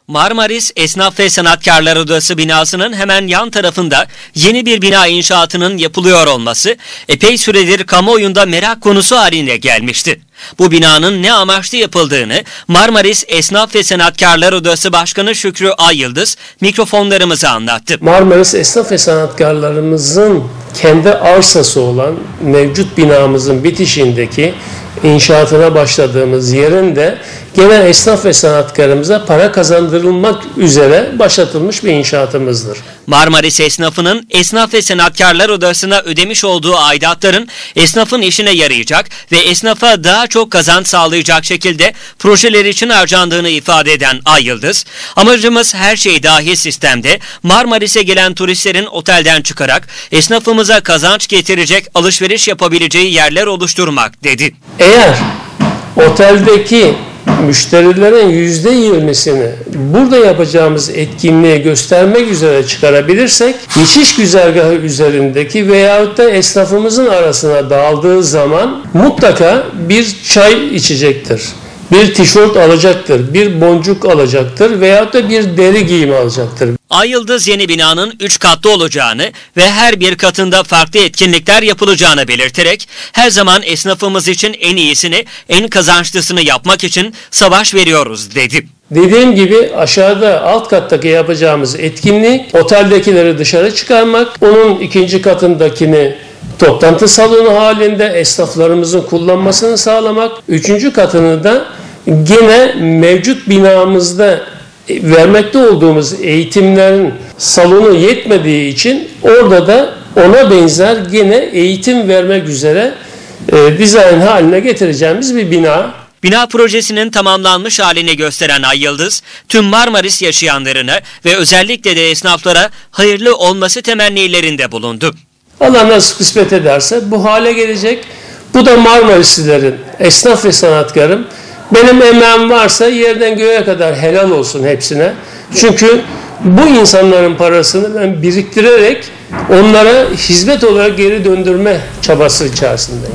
Marmaris Esnaf ve Sanatkarlar Odası binasının hemen yan tarafında yeni bir bina inşaatının yapılıyor olması epey süredir kamuoyunda merak konusu haline gelmişti. Bu binanın ne amaçlı yapıldığını Marmaris Esnaf ve Sanatkarlar Odası Başkanı Şükrü Ayyıldız mikrofonlarımıza anlattı. Marmaris Esnaf ve Sanatkarlarımızın kendi arsası olan mevcut binamızın bitişindeki inşaatına başladığımız yerin de genel esnaf ve sanatkarımıza para kazandırılmak üzere başlatılmış bir inşaatımızdır. Marmaris esnafının Esnaf ve Sanatkarlar Odası'na ödemiş olduğu aidatların esnafın işine yarayacak ve esnafa daha çok kazanç sağlayacak şekilde projeler için harcandığını ifade eden Ayyıldız, amacımız her şey dahil sistemde Marmaris'e gelen turistlerin otelden çıkarak esnafımıza kazanç getirecek alışveriş yapabileceği yerler oluşturmak dedi. Eğer oteldeki müşterilerin %20'sini burada yapacağımız etkinliği göstermek üzere çıkarabilirsek, geçiş güzergahı üzerindeki veyahut da esnafımızın arasına dağıldığı zaman mutlaka bir çay içecektir, bir tişört alacaktır, bir boncuk alacaktır veyahut da bir deri giyimi alacaktır. Ayyıldız yeni binanın 3 katlı olacağını ve her bir katında farklı etkinlikler yapılacağını belirterek her zaman esnafımız için en iyisini, en kazançlısını yapmak için savaş veriyoruz dedi. Dediğim gibi aşağıda alt kattaki yapacağımız etkinlik oteldekileri dışarı çıkarmak, onun ikinci katındakini toplantı salonu halinde esnaflarımızın kullanmasını sağlamak, üçüncü katını da gene mevcut binamızda vermekte olduğumuz eğitimlerin salonu yetmediği için orada da ona benzer gene eğitim vermek üzere dizayn haline getireceğimiz bir bina. Bina projesinin tamamlanmış halini gösteren Ayyıldız, tüm Marmaris yaşayanlarına ve özellikle de esnaflara hayırlı olması temennilerinde bulundu. Allah nasıl kısmet ederse bu hale gelecek. Bu da Marmarislilerin, esnaf ve sanatkarım, benim emeğim varsa yerden göğe kadar helal olsun hepsine. Çünkü bu insanların parasını ben biriktirerek onlara hizmet olarak geri döndürme çabası içerisindeyim.